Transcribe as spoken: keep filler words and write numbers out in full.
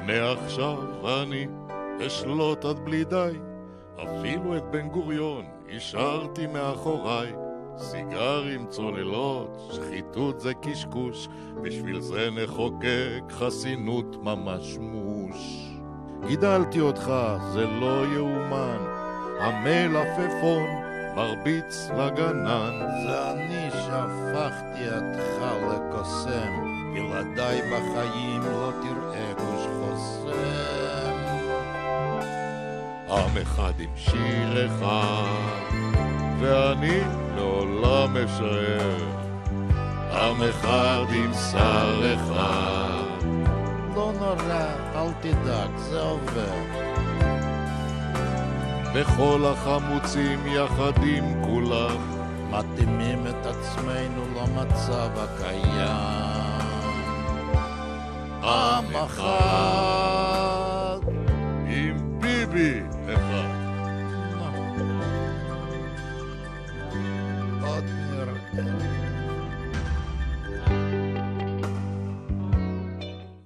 מעכשיו אני אשלוט עד בלי די, אפילו את בן גוריון השארתי מאחוריי. סיגרים, צוללות, שחיתות זה קשקוש, בשביל זה נחוקק חסינות ממש מוש. גידלתי אותך, זה לא יאומן, המלפפון מרביץ לגנן. זה אני שהפכתי אותך לקוסם, בלעדיי בחיים לא תראה גוש חוסם. עם אחד עם שיר אחד, ואני לעולם אשאר. עם אחד עם שר אחד, לא נורא, אל תדאג, זה עובר. וכל החמוצים יחד עם כולם מתאימים את עצמנו למצב הקיים. עם אחד עם ביבי אחד. עוד נראה.